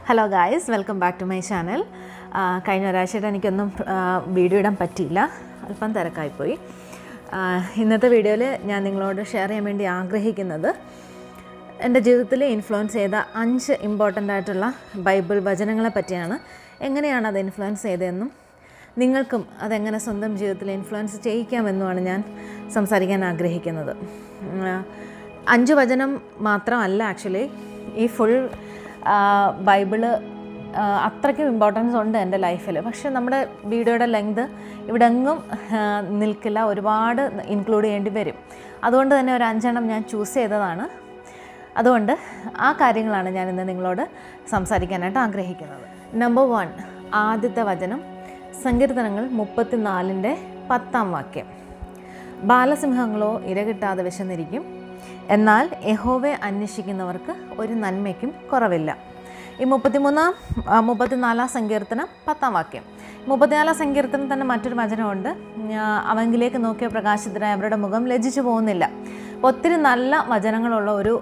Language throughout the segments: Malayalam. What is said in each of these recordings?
Hello guys, welcome back to my channel. കഴിഞ്ഞ ഒരാഴ്ചയായിട്ട് എനിക്കൊന്നും വീഡിയോ ഇടാൻ പറ്റിയില്ല, അല്പം തിരക്കായിപ്പോയി. ഇന്നത്തെ വീഡിയോയിൽ ഞാൻ നിങ്ങളോട് ഷെയർ ചെയ്യാൻ വേണ്ടി ആഗ്രഹിക്കുന്നത് എൻ്റെ ജീവിതത്തിൽ ഇൻഫ്ലുവൻസ് ചെയ്ത 5 ഇമ്പോർട്ടൻ്റ് ആയിട്ടുള്ള ബൈബിൾ വചനങ്ങളെ പറ്റിയാണ്. എങ്ങനെയാണ് അത് ഇൻഫ്ലുവൻസ് ചെയ്തതെന്നും നിങ്ങൾക്കും അതെങ്ങനെ സ്വന്തം ജീവിതത്തിൽ ഇൻഫ്ലുവൻസ് ചെയ്യിക്കാമെന്നുമാണ് ഞാൻ സംസാരിക്കാൻ ആഗ്രഹിക്കുന്നത്. 5 വചനം മാത്രമല്ല, ആക്ച്വലി ഈ ഫുൾ ബൈബിള് അത്രയ്ക്കും ഇമ്പോർട്ടൻസ് ഉണ്ട് എൻ്റെ ലൈഫിൽ. പക്ഷേ നമ്മുടെ വീഡിയോയുടെ ലെങ്ത് ഇവിടെ എങ്ങും നിൽക്കില്ല, ഒരുപാട് ഇൻക്ലൂഡ് ചെയ്യേണ്ടി വരും. അതുകൊണ്ട് തന്നെ ഒരു 5 എണ്ണം ഞാൻ ചൂസ് ചെയ്തതാണ്. അതുകൊണ്ട് ആ കാര്യങ്ങളാണ് ഞാൻ ഇന്ന് നിങ്ങളോട് സംസാരിക്കാനായിട്ട് ആഗ്രഹിക്കുന്നത്. നമ്പർ 1, ആദ്യത്തെ വചനം സങ്കീർത്തനങ്ങൾ 34-ന്റെ 10-ാം വാക്യം. ബാലസിംഹങ്ങളോ ഇരകിട്ടാതെ വിശന്നിരിക്കും, എന്നാൽ യഹോവയെ അന്വേഷിക്കുന്നവർക്ക് ഒരു നന്മയ്ക്കും കുറവില്ല. ഈ 34-ാം സങ്കീർത്തനം 10-ാം വാക്യം. 34-ാം സങ്കീർത്തനം തന്നെ മറ്റൊരു വചനമുണ്ട്, അവങ്കിലേക്ക് നോക്കിയ പ്രകാശത്തിനായി അവരുടെ മുഖം ലജ്ജിച്ചു പോകുന്നില്ല. ഒത്തിരി നല്ല വചനങ്ങളുള്ള ഒരു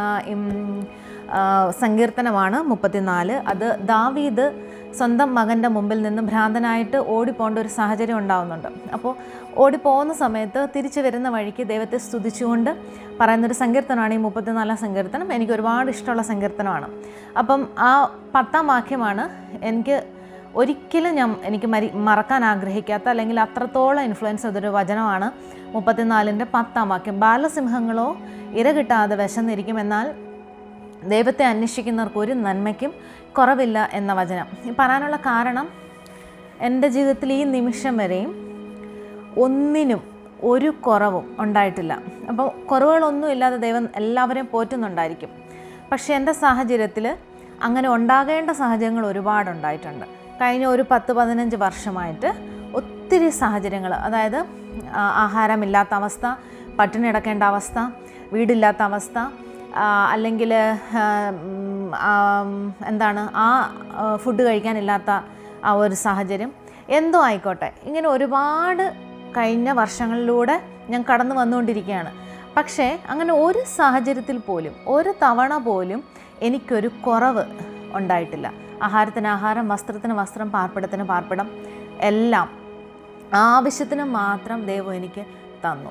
സങ്കീർത്തനമാണ് 34. അത് ദാവീദ് സ്വന്തം മകൻ്റെ മുമ്പിൽ നിന്ന് ഭ്രാന്തനായിട്ട് ഓടിപ്പോകേണ്ട ഒരു സാഹചര്യം ഉണ്ടാകുന്നുണ്ട്. അപ്പോൾ ഓടിപ്പോകുന്ന സമയത്ത് തിരിച്ചു വരുന്ന വഴിക്ക് ദൈവത്തെ സ്തുതിച്ചുകൊണ്ട് പറയുന്നൊരു സങ്കീർത്തനമാണ് ഈ 34-ാം സങ്കീർത്തനം. എനിക്ക് ഒരുപാട് ഇഷ്ടമുള്ള സങ്കീർത്തനമാണ്. അപ്പം ആ 10-ാം വാക്യമാണ് ഒരിക്കലും എനിക്ക് മറക്കാൻ ആഗ്രഹിക്കാത്ത, അല്ലെങ്കിൽ അത്രത്തോളം ഇൻഫ്ലുവൻസ് ചെയ്തൊരു വചനമാണ് 34-ന്റെ 10-ാം വാക്യം. ബാലസിംഹങ്ങളോ ഇര കിട്ടാതെ വിശന്നിരിക്കും, എന്നാൽ ദൈവത്തെ അന്വേഷിക്കുന്നവർക്ക് ഒരു നന്മയ്ക്കും കുറവില്ല എന്ന വചനം. പറയാനുള്ള കാരണം, എൻ്റെ ജീവിതത്തിൽ ഈ നിമിഷം വരെയും ഒന്നിനും ഒരു കുറവും ഉണ്ടായിട്ടില്ല. അപ്പോൾ കുറവുകളൊന്നും ഇല്ലാതെ ദൈവം എല്ലാവരെയും പോറ്റുന്നുണ്ടായിരിക്കും. പക്ഷേ എൻ്റെ സാഹചര്യത്തിൽ അങ്ങനെ ഉണ്ടാകേണ്ട സാഹചര്യങ്ങൾ ഒരുപാടുണ്ടായിട്ടുണ്ട്. കഴിഞ്ഞ ഒരു 10-15 വർഷമായിട്ട് ഒത്തിരി സാഹചര്യങ്ങൾ, അതായത് ആഹാരമില്ലാത്ത അവസ്ഥ, പട്ടിണി കിടക്കേണ്ട അവസ്ഥ, വീടില്ലാത്ത അവസ്ഥ, അല്ലെങ്കിൽ ഫുഡ് കഴിക്കാനില്ലാത്ത ആ ഒരു സാഹചര്യം, എന്തോ ആയിക്കോട്ടെ, ഇങ്ങനെ ഒരുപാട് കഴിഞ്ഞ വർഷങ്ങളിലൂടെ ഞാൻ കടന്നു വന്നുകൊണ്ടിരിക്കുകയാണ്. പക്ഷേ അങ്ങനെ ഒരു സാഹചര്യത്തിൽ പോലും, ഒരു തവണ പോലും എനിക്കൊരു കുറവ് ഉണ്ടായിട്ടില്ല. ആഹാരത്തിന് ആഹാരം, വസ്ത്രത്തിന് വസ്ത്രം, പാർപ്പിടത്തിന് പാർപ്പിടം, എല്ലാം ആവശ്യത്തിന് മാത്രം ദൈവം എനിക്ക് തന്നു.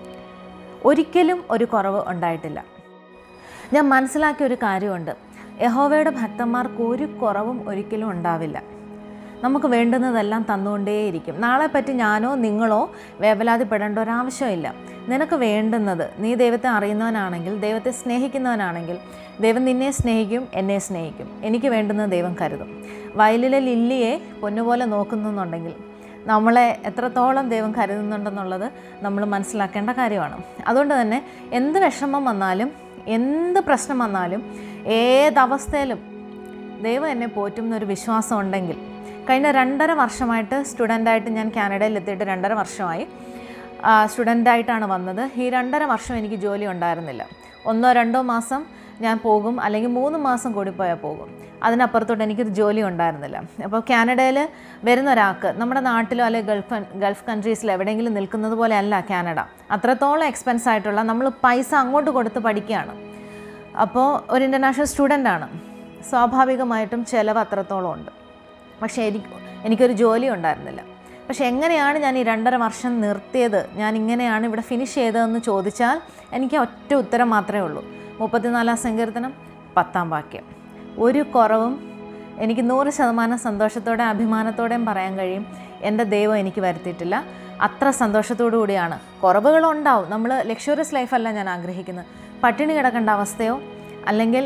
ഒരിക്കലും ഒരു കുറവ് ഉണ്ടായിട്ടില്ല. ഞാൻ മനസ്സിലാക്കിയ ഒരു കാര്യമുണ്ട്, യഹോവയുടെ ഭക്തന്മാർക്ക് ഒരു കുറവും ഒരിക്കലും ഉണ്ടാവില്ല. നമുക്ക് വേണ്ടുന്നതെല്ലാം തന്നുകൊണ്ടേയിരിക്കും. നാളെപ്പറ്റി ഞാനോ നിങ്ങളോ വേവലാതിപ്പെടേണ്ട ഒരാവശ്യമില്ല. നിനക്ക് വേണ്ടുന്നത്, നീ ദൈവത്തെ അറിയുന്നവനാണെങ്കിൽ, ദൈവത്തെ സ്നേഹിക്കുന്നവനാണെങ്കിൽ, ദൈവം നിന്നെ സ്നേഹിക്കും, എന്നെ സ്നേഹിക്കും. എനിക്ക് വേണ്ടുന്നത് ദൈവം കരുതും. വയലിലെ ലില്ലിയെ പൊന്നുപോലെ നോക്കുന്നുണ്ടെങ്കിൽ നമ്മളെ എത്രത്തോളം ദൈവം കരുതുന്നുണ്ടെന്നുള്ളത് നമ്മൾ മനസ്സിലാക്കേണ്ട കാര്യമാണ്. അതുകൊണ്ട് തന്നെ എന്ത് വിഷമം വന്നാലും, എന്ത് പ്രശ്നം വന്നാലും, ഏതവസ്ഥയിലും ദൈവം എന്നെ പോറ്റും എന്നൊരു വിശ്വാസം ഉണ്ടെങ്കിൽ, കഴിഞ്ഞ 2.5 വർഷമായിട്ട് സ്റ്റുഡൻ്റായിട്ട് ഞാൻ കാനഡയിൽ എത്തിയിട്ട് 2.5 വർഷമായി. സ്റ്റുഡൻ്റായിട്ടാണ് വന്നത്. ഈ 2.5 വർഷം എനിക്ക് ജോലി ഉണ്ടായിരുന്നില്ല. 1-2 മാസം ഞാൻ പോകും, അല്ലെങ്കിൽ 3 മാസം കൂടി പോയാൽ പോകും. അതിനപ്പുറത്തോട്ട് എനിക്കൊരു ജോലി ഉണ്ടായിരുന്നില്ല. അപ്പോൾ കാനഡയിൽ വരുന്ന ഒരാൾക്ക് നമ്മുടെ നാട്ടിലോ അല്ലെങ്കിൽ ഗൾഫ് കൺട്രീസിൽ എവിടെയെങ്കിലും നിൽക്കുന്നത് പോലെ അല്ല കാനഡ. അത്രത്തോളം എക്സ്പെൻസ് ആയിട്ടുള്ള, നമ്മൾ പൈസ അങ്ങോട്ട് കൊടുത്ത് പഠിക്കുകയാണ്. അപ്പോൾ ഒരു ഇൻ്റർനാഷണൽ സ്റ്റുഡൻ്റാണ്, സ്വാഭാവികമായിട്ടും ചിലവ് അത്രത്തോളം ഉണ്ട്. പക്ഷേ എനിക്കൊരു ജോലി ഉണ്ടായിരുന്നില്ല. പക്ഷേ എങ്ങനെയാണ് ഞാൻ ഈ 2.5 വർഷം നിർത്തിയത്, ഞാൻ ഇങ്ങനെയാണ് ഇവിടെ ഫിനിഷ് ചെയ്തതെന്ന് ചോദിച്ചാൽ എനിക്ക് ഒറ്റ ഉത്തരം മാത്രമേ ഉള്ളൂ. 34-ാം സങ്കീർത്തനം 10-ാം വാക്യം. ഒരു കുറവും എനിക്ക് 100% സന്തോഷത്തോടെ അഭിമാനത്തോടെയും പറയാൻ കഴിയും, എൻ്റെ ദൈവം എനിക്ക് വരുത്തിയിട്ടില്ല. അത്ര സന്തോഷത്തോടു കൂടിയാണ്. കുറവുകളുണ്ടാവും, നമ്മൾ ലക്ഷറിയസ് ലൈഫല്ല ഞാൻ ആഗ്രഹിക്കുന്നത്. പട്ടിണി കിടക്കേണ്ട അവസ്ഥയോ അല്ലെങ്കിൽ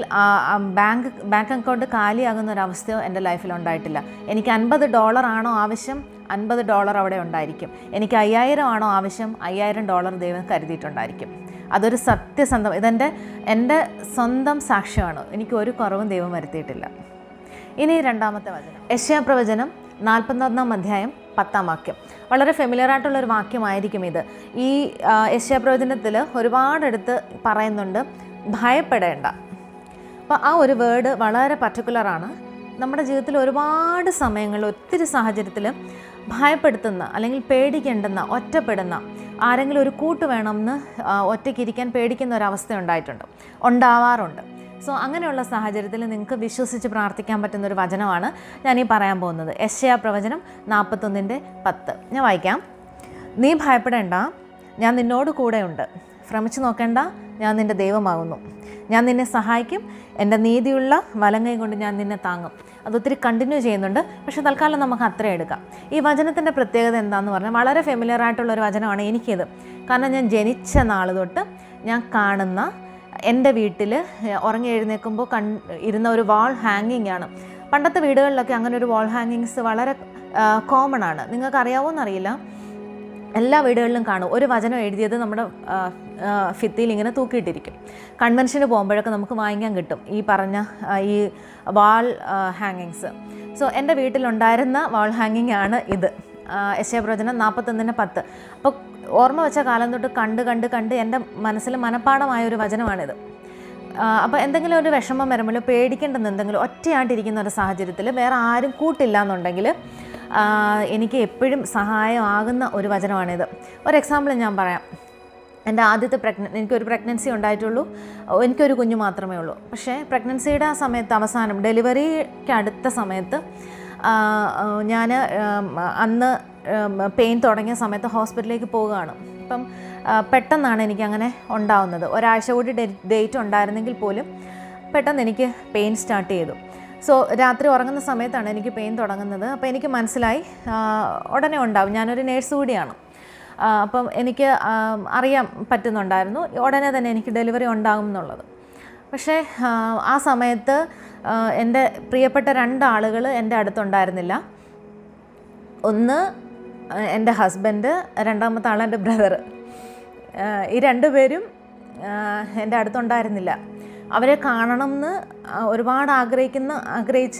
ബാങ്ക് അക്കൗണ്ട് കാലിയാകുന്ന ഒരവസ്ഥയോ എൻ്റെ ലൈഫിൽ ഉണ്ടായിട്ടില്ല. എനിക്ക് $50 ആണോ ആവശ്യം, $50 അവിടെ ഉണ്ടായിരിക്കും. എനിക്ക് 5000 ആണോ ആവശ്യം, $5000 ദൈവം കരുതിയിട്ടുണ്ടായിരിക്കും. അതൊരു സത്യസന്ധം, എൻ്റെ സ്വന്തം സാക്ഷ്യമാണ്. എനിക്ക് ഒരു കുറവും ദൈവം വരുത്തിയിട്ടില്ല. ഇനി 2-ാമത്തെ വചനം, യെശയ്യാപ്രവചനം 41-ാം അധ്യായം 10-ാം വാക്യം. വളരെ ഫെമിലിയറായിട്ടുള്ളൊരു വാക്യമായിരിക്കും ഇത്. ഈ യെശയ്യാപ്രവചനത്തിൽ ഒരുപാടെടുത്ത് പറയുന്നുണ്ട്, ഭയപ്പെടേണ്ട. അപ്പോൾ ആ ഒരു വേർഡ് വളരെ പർട്ടിക്കുലറാണ്. നമ്മുടെ ജീവിതത്തിൽ ഒരുപാട് സമയങ്ങളിൽ, ഒത്തിരി സാഹചര്യത്തിൽ ഭയപ്പെടുത്തുന്ന, അല്ലെങ്കിൽ പേടിക്കേണ്ടുന്ന, ഒറ്റപ്പെടുന്ന, ആരെങ്കിലും ഒരു കൂട്ട് വേണമെന്ന് ഒറ്റയ്ക്കിരിക്കാൻ പേടിക്കുന്ന ഒരവസ്ഥ ഉണ്ടാവാറുണ്ട്. സോ അങ്ങനെയുള്ള സാഹചര്യത്തിൽ നിങ്ങൾക്ക് വിശ്വസിച്ച് പ്രാർത്ഥിക്കാൻ പറ്റുന്നൊരു വചനമാണ് ഞാനീ പറയാൻ പോകുന്നത്. യെശയ്യാ പ്രവചനം 41:10. ഞാൻ വായിക്കാം. നീ ഭയപ്പെടേണ്ട, ഞാൻ നിന്നോട് കൂടെയുണ്ട്. ഭ്രമിച്ചു നോക്കേണ്ട, ഞാൻ നിൻ്റെ ദൈവമാകുന്നു. ഞാൻ നിന്നെ സഹായിക്കും, എൻ്റെ നീതിയുള്ള വലങ്കൈ കൊണ്ട് ഞാൻ നിന്നെ താങ്ങും. അതൊത്തിരി കണ്ടിന്യൂ ചെയ്യുന്നുണ്ട്, പക്ഷേ തൽക്കാലം നമുക്ക് അത്ര എടുക്കാം. ഈ വചനത്തിൻ്റെ പ്രത്യേകത എന്താണെന്ന് പറഞ്ഞാൽ വളരെ ഫെമിലിയർ ആയിട്ടുള്ളൊരു വചനമാണ് എനിക്കിത്. കാരണം ഞാൻ ജനിച്ച നാൾ തൊട്ട് ഞാൻ കാണുന്ന എൻ്റെ വീട്ടിൽ ഉറങ്ങി എഴുന്നേൽക്കുമ്പോൾ ഇരുന്ന ഒരു വാൾ ഹാങ്ങിങ് ആണ്. പണ്ടത്തെ വീടുകളിലൊക്കെ അങ്ങനെ ഒരു വാൾ ഹാങ്ങിങ്സ് വളരെ കോമൺ ആണ്. നിങ്ങൾക്ക് അറിയാവോന്നറിയില്ല, എല്ലാ വീടുകളിലും കാണും. ഒരു വചനം എഴുതിയത് നമ്മുടെ ഭിത്തിയിൽ ഇങ്ങനെ തൂക്കിയിട്ടിരിക്കും. കൺവെൻഷന് പോകുമ്പോഴൊക്കെ നമുക്ക് വാങ്ങിക്കാൻ കിട്ടും ഈ പറഞ്ഞ ഈ വാൾ ഹാങ്ങിങ്സ്. സോ എൻ്റെ വീട്ടിലുണ്ടായിരുന്ന വാൾ ഹാങ്ങിങ് ആണ് ഇത്, യെശയ്യാ പ്രവചനം 41:10. അപ്പോൾ ഓർമ്മ വെച്ച കാലം തൊട്ട് കണ്ട് എൻ്റെ മനസ്സിൽ മനഃപ്പാഠമായ ഒരു വചനമാണിത്. അപ്പോൾ എന്തെങ്കിലും ഒരു വിഷമം വരുമ്പോൾ പേടിക്കേണ്ടെന്ന് എന്തെങ്കിലും ഒറ്റയായിട്ടിരിക്കുന്ന ഒരു സാഹചര്യത്തിൽ വേറെ ആരും കൂട്ടില്ല എന്നുണ്ടെങ്കിൽ എനിക്ക് എപ്പോഴും സഹായമാകുന്ന ഒരു വചനമാണിത്. ഒരു എക്സാമ്പിൾ ഞാൻ പറയാം. എൻ്റെ ആദ്യത്തെ എനിക്കൊരു പ്രഗ്നൻസി ഉണ്ടായിട്ടുള്ളൂ. എനിക്കൊരു കുഞ്ഞു മാത്രമേ ഉള്ളൂ. പക്ഷേ പ്രഗ്നൻസിയുടെ ആ സമയത്ത് അവസാനം ഡെലിവറിക്ക് അടുത്ത സമയത്ത് ഞാൻ അന്ന് പെയിൻ തുടങ്ങിയ സമയത്ത് ഹോസ്പിറ്റലിലേക്ക് പോവുകയാണ്. അപ്പം പെട്ടെന്നാണ് എനിക്കങ്ങനെ ഉണ്ടാവുന്നത്. ഒരാഴ്ച കൂടി ഡേറ്റ് ഉണ്ടായിരുന്നെങ്കിൽ പോലും പെട്ടെന്ന് എനിക്ക് പെയിൻ സ്റ്റാർട്ട് ചെയ്തു. സോ രാത്രി ഉറങ്ങുന്ന സമയത്താണ് എനിക്ക് പെയിൻ തുടങ്ങുന്നത്. അപ്പോൾ എനിക്ക് മനസ്സിലായി ഉടനെ ഉണ്ടാവും. ഞാനൊരു നേഴ്സ് കൂടിയാണ്. അപ്പം എനിക്ക് അറിയാൻ പറ്റുന്നുണ്ടായിരുന്നു ഉടനെ തന്നെ എനിക്ക് ഡെലിവറി ഉണ്ടാകും എന്നുള്ളത്. പക്ഷേ ആ സമയത്ത് എൻ്റെ പ്രിയപ്പെട്ട 2 ആളുകൾ എൻ്റെ അടുത്തുണ്ടായിരുന്നില്ല. ഒന്ന് എൻ്റെ ഹസ്ബൻഡ്, രണ്ടാമത്തെ ആൾ എൻ്റെ ബ്രദർ. ഈ 2 പേരും എൻ്റെ അടുത്തുണ്ടായിരുന്നില്ല. അവരെ കാണണമെന്ന് ഒരുപാട് ആഗ്രഹിച്ച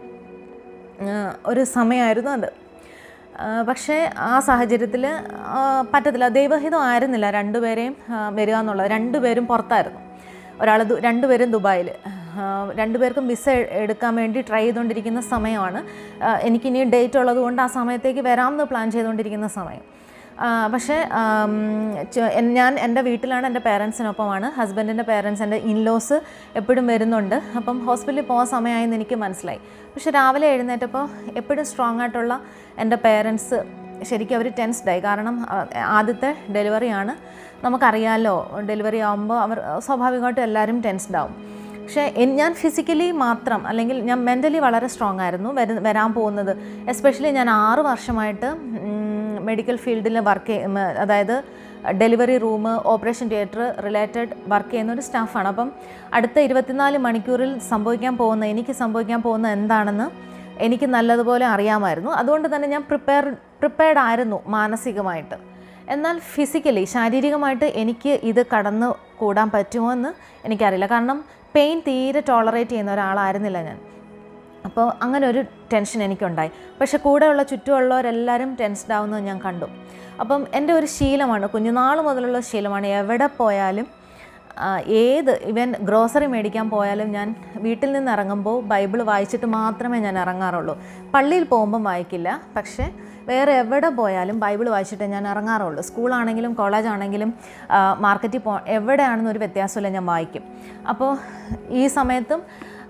ഒരു സമയമായിരുന്നു അത്. പക്ഷേ ആ സാഹചര്യത്തിൽ പറ്റത്തില്ല, ദൈവഹിതം ആയിരുന്നില്ല 2 പേരെയും വരിക എന്നുള്ളത്. 2 പേരും പുറത്തായിരുന്നു. 2 പേരും ദുബായിൽ. 2 പേർക്കും വിസ എടുക്കാൻ വേണ്ടി ട്രൈ ചെയ്തുകൊണ്ടിരിക്കുന്ന സമയമാണ്. എനിക്കിനി ഡേറ്റ് ഉള്ളത് കൊണ്ട് ആ സമയത്തേക്ക് വരാമെന്ന് പ്ലാൻ ചെയ്തുകൊണ്ടിരിക്കുന്ന സമയം. പക്ഷേ ഞാൻ എൻ്റെ വീട്ടിലാണ്, എൻ്റെ പേരൻസിനൊപ്പമാണ്. ഹസ്ബൻഡിൻ്റെ പേരൻസ്, എൻ്റെ ഇൻലോസ് എപ്പോഴും വരുന്നുണ്ട്. അപ്പം ഹോസ്പിറ്റലിൽ പോകാൻ സമയമായെന്ന് എനിക്ക് മനസ്സിലായി. പക്ഷെ രാവിലെ എഴുന്നേറ്റപ്പോൾ എപ്പോഴും സ്ട്രോങ് ആയിട്ടുള്ള എൻ്റെ പേരൻസ് ശരിക്കും അവർ ടെൻസ്ഡായി. കാരണം ആദ്യത്തെ ഡെലിവറിയാണ്, നമുക്കറിയാമല്ലോ. ഡെലിവറി ആകുമ്പോൾ അവർ സ്വാഭാവികമായിട്ടും എല്ലാവരും ടെൻസ്ഡ് ആവും. പക്ഷേ ഞാൻ ഫിസിക്കലി മാത്രം, അല്ലെങ്കിൽ ഞാൻ മെൻ്റലി വളരെ സ്ട്രോങ് ആയിരുന്നു. വരാൻ പോകുന്നത് എസ്പെഷ്യലി ഞാൻ 6 വർഷമായിട്ട് മെഡിക്കൽ ഫീൽഡിൽ അതായത് delivery room, operation theatre related work ചെയ്യുന്ന ഒരു സ്റ്റാഫാണ്. അപ്പം അടുത്ത 24 മണിക്കൂറിൽ എനിക്ക് സംഭവിക്കാൻ പോകുന്ന എന്താണെന്ന് എനിക്ക് നല്ലതുപോലെ അറിയാമായിരുന്നു. അതുകൊണ്ട് തന്നെ ഞാൻ പ്രിപ്പയർഡ് ആയിരുന്നു മാനസികമായിട്ട്. എന്നാൽ ഫിസിക്കലി, ശാരീരികമായിട്ട് എനിക്ക് ഇത് കടന്നു കൂടാൻ പറ്റുമോ എന്ന് എനിക്കറിയില്ല. കാരണം പെയിൻ തീരെ ടോളറേറ്റ് ചെയ്യുന്ന ഒരാളായിരുന്നില്ല ഞാൻ. അപ്പോൾ അങ്ങനെ ഒരു ടെൻഷൻ എനിക്കുണ്ടായി. പക്ഷെ കൂടെയുള്ള ചുറ്റുമുള്ളവരെല്ലാവരും ടെൻസ്ഡ് ആവുന്നത് ഞാൻ കണ്ടു. അപ്പം എൻ്റെ ഒരു ശീലമാണ്, കുഞ്ഞുനാൾ മുതലുള്ള ശീലമാണ്, എവിടെ പോയാലും ഇവൻ ഗ്രോസറി മേടിക്കാൻ പോയാലും ഞാൻ വീട്ടിൽ നിന്ന് ഇറങ്ങുമ്പോൾ ബൈബിൾ വായിച്ചിട്ട് മാത്രമേ ഞാൻ ഇറങ്ങാറുള്ളൂ. പള്ളിയിൽ പോകുമ്പം വായിക്കില്ല, പക്ഷേ വേറെ എവിടെ പോയാലും ബൈബിൾ വായിച്ചിട്ടേ ഞാൻ ഇറങ്ങാറുള്ളൂ. സ്കൂളാണെങ്കിലും കോളേജാണെങ്കിലും മാർക്കറ്റിൽ എവിടെയാണെന്നൊരു വ്യത്യാസമില്ല, ഞാൻ വായിക്കും. അപ്പോൾ ഈ സമയത്തും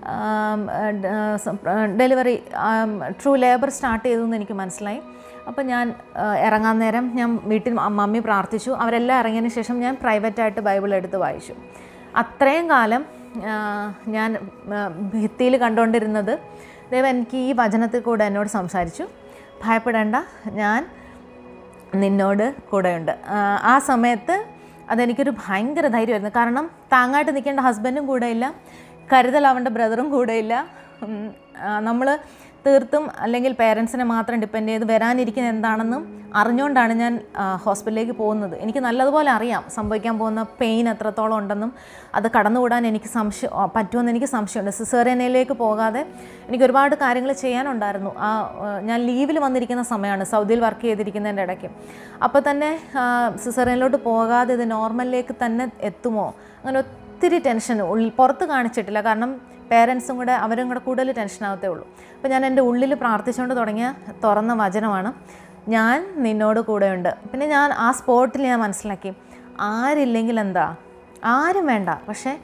ഡെലിവറി ട്രൂ ലേബർ സ്റ്റാർട്ട് ചെയ്തു എന്ന് എനിക്ക് മനസ്സിലായി. അപ്പോൾ ഞാൻ ഇറങ്ങാൻ നേരം ഞാൻ വീട്ടിൽ മമ്മി പ്രാർത്ഥിച്ചു. അവരെല്ലാം ഇറങ്ങിയതിന് ശേഷം ഞാൻ പ്രൈവറ്റായിട്ട് ബൈബിൾ എടുത്ത് വായിച്ചു. അത്രയും കാലം ഞാൻ ഭിത്തിയിൽ കണ്ടുകൊണ്ടിരുന്നത് ദൈവം എനിക്ക് ഈ വചനത്തിൽ കൂടെ എന്നോട് സംസാരിച്ചു. ഭയപ്പെടേണ്ട, ഞാൻ നിന്നോട് കൂടെയുണ്ട്. ആ സമയത്ത് അതെനിക്കൊരു ഭയങ്കര ധൈര്യമായിരുന്നു. കാരണം താങ്ങായിട്ട് നിൽക്കേണ്ട ഹസ്ബൻഡും കൂടെയില്ല, കരുതലാവേണ്ട ബ്രദറും കൂടെയില്ല. നമ്മൾ തീർത്തും അല്ലെങ്കിൽ പേരൻസിനെ മാത്രം ഡിപ്പെൻഡ് ചെയ്ത് വരാനിരിക്കുന്ന എന്താണെന്നും അറിഞ്ഞുകൊണ്ടാണ് ഞാൻ ഹോസ്പിറ്റലിലേക്ക് പോകുന്നത്. എനിക്ക് നല്ലതുപോലെ അറിയാം സംഭവിക്കാൻ പോകുന്ന പെയിൻ എത്രത്തോളം ഉണ്ടെന്നും അത് കടന്നുകൂടാൻ എനിക്ക് പറ്റുമെന്ന് എനിക്ക് സംശയമുണ്ട്. സിസേറിയനിലേക്ക് പോകാതെ എനിക്ക് ഒരുപാട് കാര്യങ്ങൾ ചെയ്യാനുണ്ടായിരുന്നു. ഞാൻ ലീവിൽ വന്നിരിക്കുന്ന സമയമാണ്, സൗദിയിൽ വർക്ക് ചെയ്തിരിക്കുന്നതിൻ്റെ ഇടയ്ക്ക്. അപ്പോൾ തന്നെ സിസേറിയനിലോട്ട് പോകാതെ ഇത് നോർമലിലേക്ക് തന്നെ എത്തുമോ, അങ്ങനെ ഒത്തിരി ടെൻഷൻ പുറത്ത് കാണിച്ചിട്ടില്ല. കാരണം പേരൻസും കൂടെ അവരും കൂടെ കൂടുതൽ ടെൻഷനാകത്തേ ഉള്ളൂ. അപ്പോൾ ഞാൻ എൻ്റെ ഉള്ളിൽ പ്രാർത്ഥിച്ചുകൊണ്ട് തുറന്ന വചനമാണ്, ഞാൻ നിന്നോട് കൂടെയുണ്ട്. പിന്നെ ഞാൻ ആ സ്പോട്ടിൽ ഞാൻ മനസ്സിലാക്കി, ആരില്ലെങ്കിൽ എന്താ, ആരും വേണ്ട, പക്ഷേ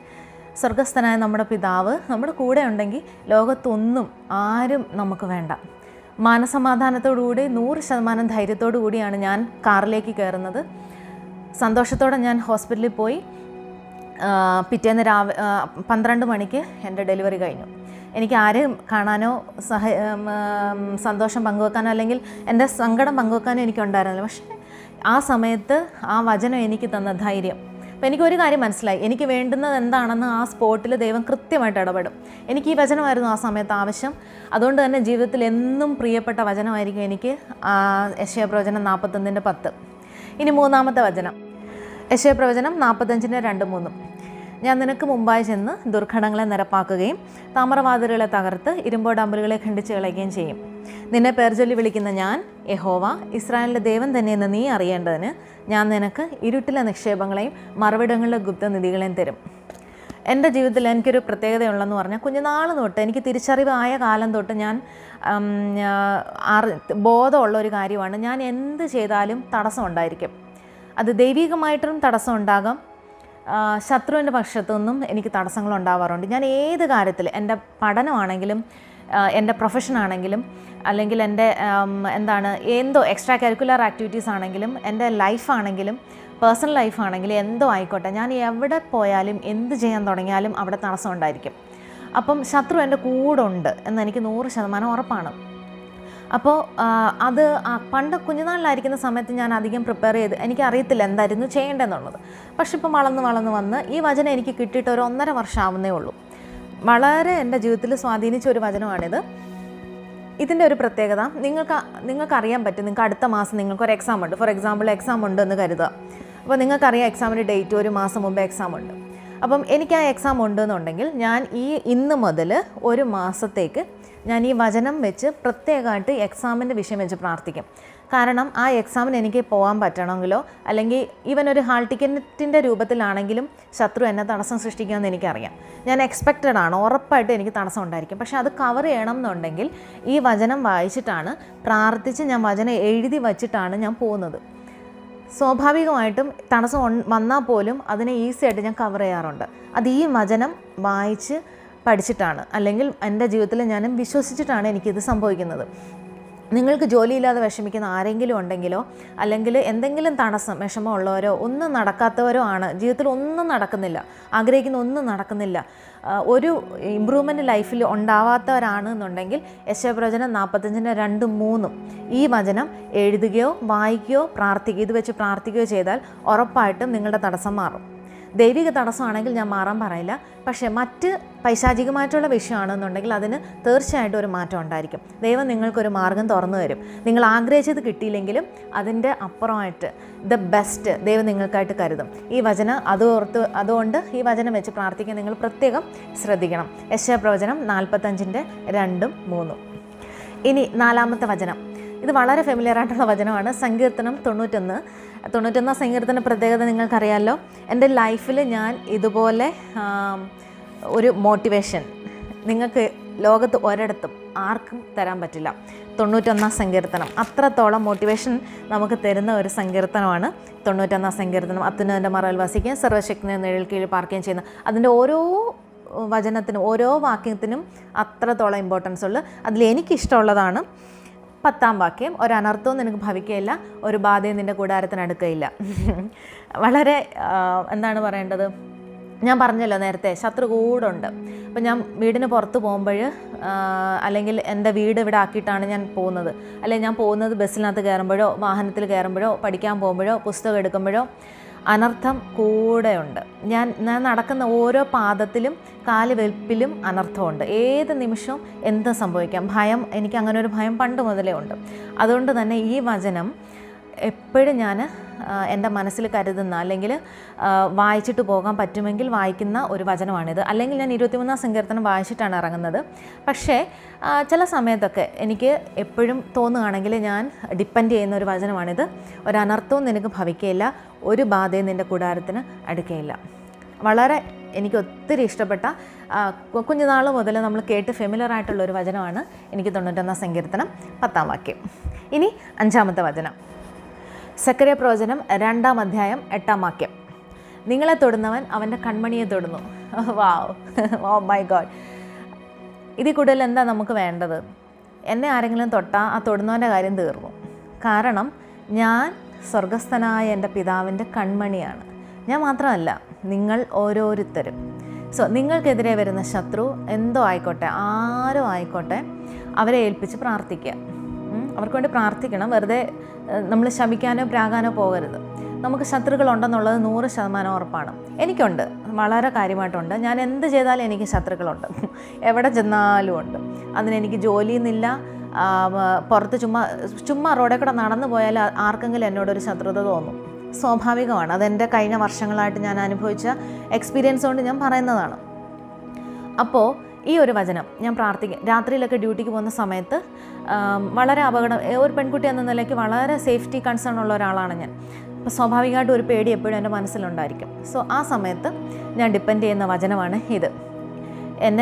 സ്വർഗസ്ഥനായ നമ്മുടെ പിതാവ് നമ്മുടെ കൂടെ ഉണ്ടെങ്കിൽ ലോകത്തൊന്നും ആരും നമുക്ക് വേണ്ട. മനസമാധാനത്തോടുകൂടി 100% ധൈര്യത്തോടു കൂടിയാണ് ഞാൻ കാറിലേക്ക് കയറുന്നത്. സന്തോഷത്തോടെ ഞാൻ ഹോസ്പിറ്റലിൽ പോയി. പിറ്റേന്ന് 12 മണിക്ക് എൻ്റെ ഡെലിവറി കഴിഞ്ഞു. എനിക്ക് ആരെയും കാണാനോ സന്തോഷം പങ്കുവെക്കാനോ അല്ലെങ്കിൽ എൻ്റെ സങ്കടം പങ്കുവെക്കാനോ എനിക്കുണ്ടായിരുന്നില്ല. പക്ഷേ ആ സമയത്ത് ആ വചനം എനിക്ക് തന്ന ധൈര്യം. അപ്പോൾ എനിക്കൊരു കാര്യം മനസ്സിലായി, എനിക്ക് വേണ്ടുന്നത് എന്താണെന്ന് ആ സ്പോട്ടിൽ ദൈവം കൃത്യമായിട്ട് ഇടപെടും. എനിക്ക് ഈ വചനമായിരുന്നു ആ സമയത്ത് ആവശ്യം. അതുകൊണ്ട് തന്നെ ജീവിതത്തിൽ എന്നും പ്രിയപ്പെട്ട വചനമായിരിക്കും എനിക്ക് യെശയ്യാപ്രവചനം 41:10. ഇനി 3-ാമത്തെ വചനം, യെശയ്യാപ്രവചനം 45:2-3. ഞാൻ നിനക്ക് മുമ്പായി ചെന്ന് ദുർഘടങ്ങളെ നിരപ്പാക്കുകയും താമ്രവാതിലുകളെ തകർത്ത് ഇരുമ്പോടമ്പലുകളെ ഖണ്ഡിച്ച് കളയുകയും ചെയ്യും. നിന്നെ പേർ ചൊല്ലി വിളിക്കുന്ന ഞാൻ യഹോവ, ഇസ്രായേലിൻ്റെ ദേവൻ തന്നെയെന്ന് നീ അറിയേണ്ടതിന് ഞാൻ നിനക്ക് ഇരുട്ടിലെ നിക്ഷേപങ്ങളെയും മറവിടങ്ങളിലെ ഗുപ്തനിധികളെയും തരും. എൻ്റെ ജീവിതത്തിൽ എനിക്കൊരു പ്രത്യേകതയുള്ളതെന്ന് പറഞ്ഞാൽ, കുഞ്ഞുനാൾ തൊട്ട് എനിക്ക് തിരിച്ചറിവായ കാലം തൊട്ട് ഞാൻ ബോധമുള്ള ഒരു കാര്യമാണ്, ഞാൻ എന്ത് ചെയ്താലും തടസ്സം ഉണ്ടായിരിക്കും. അത് ദൈവികമായിട്ടും തടസ്സം ഉണ്ടാകാം, ശത്രുവിൻ്റെ പക്ഷത്തു നിന്നും എനിക്ക് തടസ്സങ്ങൾ ഉണ്ടാവാറുണ്ട്. ഞാൻ ഏത് കാര്യത്തിൽ, എൻ്റെ പഠനമാണെങ്കിലും എൻ്റെ പ്രൊഫഷനാണെങ്കിലും അല്ലെങ്കിൽ എൻ്റെ എന്തോ എക്സ്ട്രാ കരിക്കുലർ ആക്ടിവിറ്റീസ് ആണെങ്കിലും എൻ്റെ ലൈഫാണെങ്കിലും പേഴ്സണൽ ലൈഫാണെങ്കിലും എന്തോ ആയിക്കോട്ടെ, ഞാൻ എവിടെ പോയാലും എന്ത് ചെയ്യാൻ തുടങ്ങിയാലും അവിടെ തടസ്സം ഉണ്ടായിരിക്കും. അപ്പം ശത്രു എൻ്റെ കൂടെ ഉണ്ട് എന്നെനിക്ക് 100% ഉറപ്പാണ്. അപ്പോൾ അത് പണ്ട് കുഞ്ഞുനാളിലായിരിക്കുന്ന സമയത്ത് ഞാൻ അധികം പ്രിപ്പയർ ചെയ്ത് എനിക്കറിയത്തില്ല എന്തായിരുന്നു ചെയ്യേണ്ടതെന്നുള്ളത്. പക്ഷെ ഇപ്പം വളർന്ന് വന്ന് ഈ വചനം എനിക്ക് കിട്ടിയിട്ട് ഒരു 1.5 വർഷം ആവുന്നേ ഉള്ളൂ. വളരെ എൻ്റെ ജീവിതത്തിൽ സ്വാധീനിച്ച ഒരു വചനമാണിത്. ഇതിൻ്റെ ഒരു പ്രത്യേകത, നിങ്ങൾക്കറിയാൻ പറ്റും, നിങ്ങൾക്ക് അടുത്ത മാസം നിങ്ങൾക്കൊരു എക്സാം ഉണ്ട്. ഫോർ എക്സാമ്പിൾ എക്സാം ഉണ്ട് എന്ന് കരുതുക. അപ്പോൾ നിങ്ങൾക്കറിയാം എക്സാമിൻ്റെ ഡേറ്റ് ഒരു മാസം മുമ്പേ എക്സാം ഉണ്ട്. അപ്പം എനിക്ക് ആ എക്സാം ഉണ്ടെന്നുണ്ടെങ്കിൽ ഞാൻ ഇന്ന് മുതൽ ഒരു മാസത്തേക്ക് ഞാൻ ഈ വചനം വെച്ച് പ്രത്യേകമായിട്ട് എക്സാമിൻ്റെ വിഷയം വെച്ച് പ്രാർത്ഥിക്കും. കാരണം ആ എക്സാമിന് എനിക്ക് പോകാൻ പറ്റണമെങ്കിലോ അല്ലെങ്കിൽ ഈവൻ ഒരു ഹാൾ ടിക്കറ്റിൻ്റെ രൂപത്തിലാണെങ്കിലും ശത്രു എന്നെ തടസ്സം സൃഷ്ടിക്കുമെന്ന് എനിക്കറിയാം. ഞാൻ എക്സ്പെക്റ്റഡ് ആണ്, ഉറപ്പായിട്ട് എനിക്ക് തടസ്സം ഉണ്ടായിരിക്കും. പക്ഷേ അത് കവർ ചെയ്യണം എന്നുണ്ടെങ്കിൽ ഈ വചനം വായിച്ചിട്ടാണ്, പ്രാർത്ഥിച്ച് ഞാൻ വചനം എഴുതി വച്ചിട്ടാണ് ഞാൻ പോകുന്നത്. സ്വാഭാവികമായിട്ടും തടസ്സം വന്നാൽ പോലും അതിനെ ഈസി ആയിട്ട് ഞാൻ കവർ ചെയ്യാറുണ്ട്. അത് ഈ വചനം വായിച്ച് പഠിച്ചിട്ടാണ്, അല്ലെങ്കിൽ എൻ്റെ ജീവിതത്തിൽ ഞാനും വിശ്വസിച്ചിട്ടാണ് എനിക്കിത് സംഭവിക്കുന്നത്. നിങ്ങൾക്ക് ജോലിയില്ലാതെ വിഷമിക്കുന്ന ആരെങ്കിലും ഉണ്ടെങ്കിലോ അല്ലെങ്കിൽ എന്തെങ്കിലും തടസ്സം വിഷമം ഉള്ളവരോ ഒന്നും നടക്കാത്തവരോ ആണ്, ജീവിതത്തിൽ ഒന്നും നടക്കുന്നില്ല, ആഗ്രഹിക്കുന്ന ഒന്നും നടക്കുന്നില്ല, ഒരു ഇമ്പ്രൂവ്മെൻറ്റ് ലൈഫിൽ ഉണ്ടാവാത്തവരാണ് എന്നുണ്ടെങ്കിൽ യെശയ്യാപ്രവചനം 45:2-3 ഈ വചനം എഴുതുകയോ വായിക്കുകയോ പ്രാർത്ഥിക്കുകയോ ഇത് വെച്ച് പ്രാർത്ഥിക്കുകയോ ചെയ്താൽ ഉറപ്പായിട്ടും നിങ്ങളുടെ തടസ്സം മാറും. ദൈവിക തടസ്സമാണെങ്കിൽ ഞാൻ മാറാൻ പറയില്ല. പക്ഷേ മറ്റ് പൈശാചികമായിട്ടുള്ള വിഷയമാണെന്നുണ്ടെങ്കിൽ അതിന് തീർച്ചയായിട്ടും ഒരു മാറ്റം ഉണ്ടായിരിക്കും. ദൈവം നിങ്ങൾക്കൊരു മാർഗം തുറന്നു തരും. നിങ്ങൾ ആഗ്രഹിച്ചത് കിട്ടിയില്ലെങ്കിലും അതിൻ്റെ അപ്പുറമായിട്ട് ദ ബെസ്റ്റ് ദൈവം നിങ്ങൾക്കായിട്ട് കരുതും. ഈ വചനം അതുകൊണ്ട് ഈ വചനം വെച്ച് പ്രാർത്ഥിക്കാൻ നിങ്ങൾ പ്രത്യേകം ശ്രദ്ധിക്കണം. യെശയ്യാപ്രവചനം 45:2-3. ഇനി 4-ാമത്തെ വചനം, ഇത് വളരെ ഫെമിലിയറായിട്ടുള്ള വചനമാണ്. സങ്കീർത്തനം 91 സങ്കീർത്തന പ്രത്യേകത നിങ്ങൾക്കറിയാമല്ലോ. എൻ്റെ ലൈഫിൽ ഞാൻ ഇതുപോലെ ഒരു മോട്ടിവേഷൻ നിങ്ങൾക്ക് ലോകത്ത് ഒരിടത്തും ആർക്കും തരാൻ പറ്റില്ല. 91 സങ്കീർത്തനം അത്രത്തോളം മോട്ടിവേഷൻ നമുക്ക് തരുന്ന ഒരു സങ്കീർത്തനമാണ് 91 സങ്കീർത്തനം. അത്യുന്നതൻ്റെ മറവിൽ വസിക്കുകയും സർവ്വശക്തനെ നിഴൽ കീഴിൽ പാർക്കുകയും ചെയ്യുന്ന അതിൻ്റെ ഓരോ വചനത്തിനും ഓരോ വാക്യത്തിനും അത്രത്തോളം ഇമ്പോർട്ടൻസ് ഉള്ളു. അതിൽ എനിക്കിഷ്ടമുള്ളതാണ് 10-ാം വാക്യം, ഒരു അനർത്ഥവും നിനക്ക് ഭവിക്കുകയില്ല, ഒരു ബാധയും നിൻ്റെ കൂടാരത്തിന് അടുക്കുകയില്ല. വളരെ എന്താണ് പറയേണ്ടത്, ഞാൻ പറഞ്ഞല്ലോ നേരത്തെ ശത്രു കൂടെ ഉണ്ട്. അപ്പം ഞാൻ വീടിന് പുറത്ത് പോകുമ്പോൾ അല്ലെങ്കിൽ എൻ്റെ വീട് ഇവിടെ ആക്കിയിട്ടാണ് ഞാൻ പോകുന്നത്, അല്ലെങ്കിൽ ഞാൻ പോകുന്നത് ബസ്സിനകത്ത് കയറുമ്പോഴോ വാഹനത്തിൽ കയറുമ്പോഴോ പഠിക്കാൻ പോകുമ്പോഴോ പുസ്തകം എടുക്കുമ്പോഴോ അനർത്ഥം കൂടെയുണ്ട്. ഞാൻ നടക്കുന്ന ഓരോ പാദത്തിലും കാല് വെൽപ്പിലും അനർത്ഥമുണ്ട്. ഏത് നിമിഷവും എന്തും സംഭവിക്കാം. ഭയം, എനിക്ക് അങ്ങനെ ഒരു ഭയം പണ്ട് മുതലേ ഉണ്ട്. അതുകൊണ്ട് തന്നെ ഈ വചനം എപ്പോഴും ഞാൻ എൻ്റെ മനസ്സിൽ കരുതുന്ന അല്ലെങ്കിൽ വായിച്ചിട്ട് പോകാൻ പറ്റുമെങ്കിൽ വായിക്കുന്ന ഒരു വചനമാണിത്. അല്ലെങ്കിൽ ഞാൻ 23-ാം സങ്കീർത്തനം വായിച്ചിട്ടാണ് ഇറങ്ങുന്നത്. പക്ഷേ ചില സമയത്തൊക്കെ എനിക്ക് എപ്പോഴും തോന്നുകയാണെങ്കിൽ ഞാൻ ഡിപ്പെൻഡ് ചെയ്യുന്ന ഒരു വചനമാണിത്. ഒരനർത്ഥവും നിനക്ക് ഭവിക്കുകയില്ല, ഒരു ബാധയും നിൻ്റെ കൂടാരത്തിന് അടുക്കുകയില്ല. വളരെ എനിക്ക് ഒത്തിരി ഇഷ്ടപ്പെട്ട കുഞ്ഞുനാൾ മുതൽ നമ്മൾ കേട്ട് ഫെമിലർ ആയിട്ടുള്ളൊരു വചനമാണ് എനിക്ക് 91-ാം സങ്കീർത്തനം 10-ാം വാക്യം. ഇനി 5-ാമത്തെ വചനം, സക്കറിയ പ്രവചനം 2-ാം അധ്യായം 8-ാം വാക്യം. നിങ്ങളെ തൊടുന്നവൻ അവൻ്റെ കൺമണിയെ തൊടുന്നു. വാവ്, ഓ മൈ ഗോഡ്. ഇതിൽ കൂടുതൽ എന്താ നമുക്ക് വേണ്ടത്? എന്നെ ആരെങ്കിലും തൊട്ടാൽ ആ തൊടുന്നവൻ്റെ കാര്യം തീർന്നു. കാരണം ഞാൻ സ്വർഗസ്ഥനായ എൻ്റെ പിതാവിൻ്റെ കൺമണിയാണ്. ഞാൻ മാത്രമല്ല, നിങ്ങൾ ഓരോരുത്തരും. സോ നിങ്ങൾക്കെതിരെ വരുന്ന ശത്രു എന്തോ ആയിക്കോട്ടെ, ആരോ ആയിക്കോട്ടെ, അവരെ ഏൽപ്പിച്ച് പ്രാർത്ഥിക്കുക. അവർക്ക് വേണ്ടി പ്രാർത്ഥിക്കണം. വെറുതെ നമ്മൾ ശപിക്കാനോ പ്രാകാനോ പോകരുത്. നമുക്ക് ശത്രുക്കളുണ്ടെന്നുള്ളത് 100% ഉറപ്പാണ്. എനിക്കുണ്ട്, വളരെ കാര്യമായിട്ടുണ്ട്. ഞാൻ എന്ത് ചെയ്താലും എനിക്ക് ശത്രുക്കളുണ്ട്, എവിടെ ചെന്നാലും ഉണ്ട്. അതിനെനിക്ക് ജോലിയെന്നില്ല, പുറത്ത് ചുമ്മാ റോഡിൽ കൂടെ നടന്നു പോയാൽ ആർക്കെങ്കിലും എന്നോടൊരു ശത്രുത തോന്നും. സ്വാഭാവികമാണ്. അതെൻ്റെ കഴിഞ്ഞ വർഷങ്ങളായിട്ട് ഞാൻ അനുഭവിച്ച എക്സ്പീരിയൻസ് കൊണ്ട് ഞാൻ പറയുന്നതാണ്. അപ്പോൾ ഈ ഒരു വചനം ഞാൻ പ്രാർത്ഥിക്കും. രാത്രിയിലൊക്കെ ഡ്യൂട്ടിക്ക് പോകുന്ന സമയത്ത് വളരെ ഒരു പെൺകുട്ടി എന്ന നിലയ്ക്ക് വളരെ സേഫ്റ്റി കൺസേൺ ഉള്ള ഒരാളാണ് ഞാൻ. അപ്പോൾ സ്വാഭാവികമായിട്ടും ഒരു പേടി എപ്പോഴും എൻ്റെ മനസ്സിലുണ്ടായിരിക്കും. സോ ആ സമയത്ത് ഞാൻ ഡിപ്പെൻഡ് ചെയ്യുന്ന വചനമാണ് ഇത്. നിന്നെ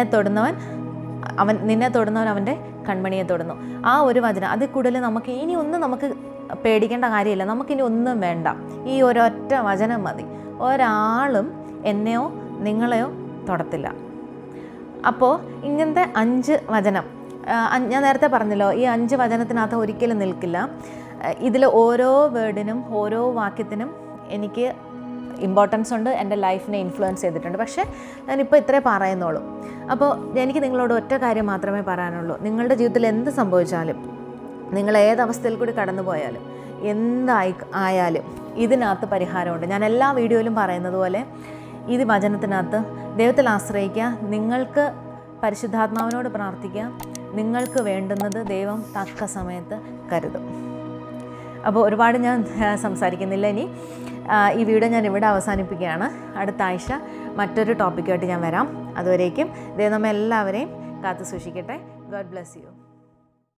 തൊടുന്നവൻ അവൻ്റെ കൺമണിയെ തൊടുന്നു. ആ ഒരു വചനം, അതിൽ കൂടുതൽ നമുക്ക് ഇനി ഒന്നും നമുക്ക് പേടിക്കേണ്ട കാര്യമില്ല. നമുക്കിനി ഒന്നും വേണ്ട. ഈ ഒരൊറ്റ വചനം മതി. ഒരാളും എന്നെയോ നിങ്ങളെയോ തൊടത്തില്ല. അപ്പോൾ ഇങ്ങനത്തെ 5 വചനം ഞാൻ നേരത്തെ പറഞ്ഞല്ലോ, ഈ 5 വചനത്തിനകത്ത് ഒരിക്കലും നിൽക്കില്ല. ഇതിൽ ഓരോ വേർഡിനും ഓരോ വാക്യത്തിനും എനിക്ക് ഇമ്പോർട്ടൻസ് ഉണ്ട്, എൻ്റെ ലൈഫിനെ ഇൻഫ്ലുവൻസ് ചെയ്തിട്ടുണ്ട്. പക്ഷേ ഞാനിപ്പോൾ ഇത്രേ പറയുന്നുള്ളൂ. അപ്പോൾ എനിക്ക് നിങ്ങളോട് ഒറ്റ കാര്യം മാത്രമേ പറയാനുള്ളൂ. നിങ്ങളുടെ ജീവിതത്തിൽ എന്ത് സംഭവിച്ചാലും, നിങ്ങൾ ഏതവസ്ഥയിൽ കൂടി കടന്നു പോയാലും, ആയാലും ഇതിനകത്ത് പരിഹാരമുണ്ട്. ഞാൻ എല്ലാ വീഡിയോയിലും പറയുന്നത് പോലെ ഇത് വചനത്തിനകത്ത് ദൈവത്തിൽ ആശ്രയിക്കുക. നിങ്ങൾക്ക് പരിശുദ്ധാത്മാവിനോട് പ്രാർത്ഥിക്കുക. നിങ്ങൾക്ക് വേണ്ടുന്നത് ദൈവം തക്ക സമയത്ത് കരുതും. അപ്പോൾ ഒരുപാട് ഞാൻ സംസാരിക്കുന്നില്ല. ഇനി ഈ വീഡിയോ ഞാൻ ഇവിടെ അവസാനിപ്പിക്കുകയാണ്. അടുത്ത ആഴ്ച മറ്റൊരു ടോപ്പിക്കുമായിട്ട് ഞാൻ വരാം. അതുവരേക്കും ദൈവം നമ്മെ എല്ലാവരെയും കാത്തു സൂക്ഷിക്കട്ടെ. God bless you.